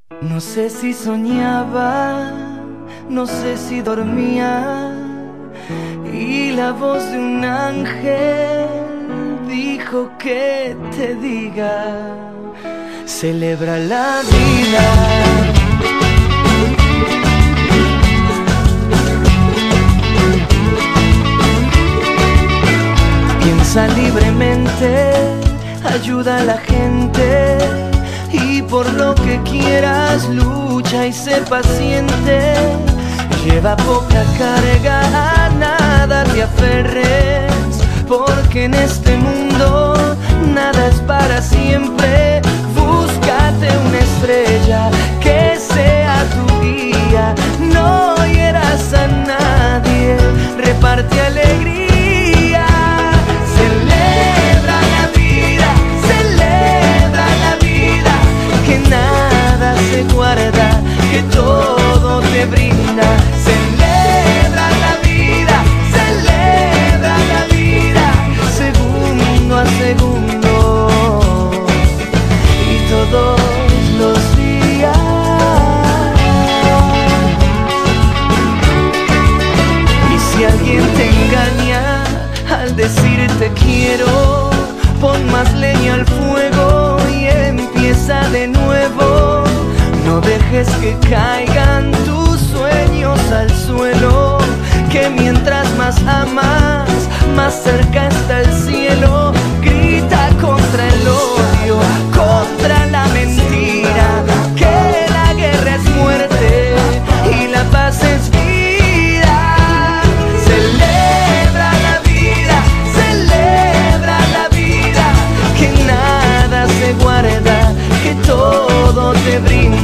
No sé si soñaba, no sé si dormía, y la voz de un ángel dijo que te diga: celebra la vida. Piensa libremente, ayuda a la gente, y por lo que quieras lucha y sé paciente. Lleva poca carga, a nada te aferres, porque en este mundo nada es para siempre. Búscate una estrella que sea tu guía, no hieras a nadie, reparte alegría. Celebra la vida, celebra la vida, que nada se guarda, que todo te brinda. Celebra la vida, celebra la vida, segundo a segundo y todos los días. Y si alguien te engaña al decirte quiero, pon más leña al fuego y empieza de nuevo. No dejes que caigan tus sueños al suelo, que mientras más amas, más cerca está el cielo. Grita contra el odio, contra la mentira, que la guerra es muerte y la paz es vida. Celebra la vida, celebra la vida, que nada se guarda, que todo te brinda.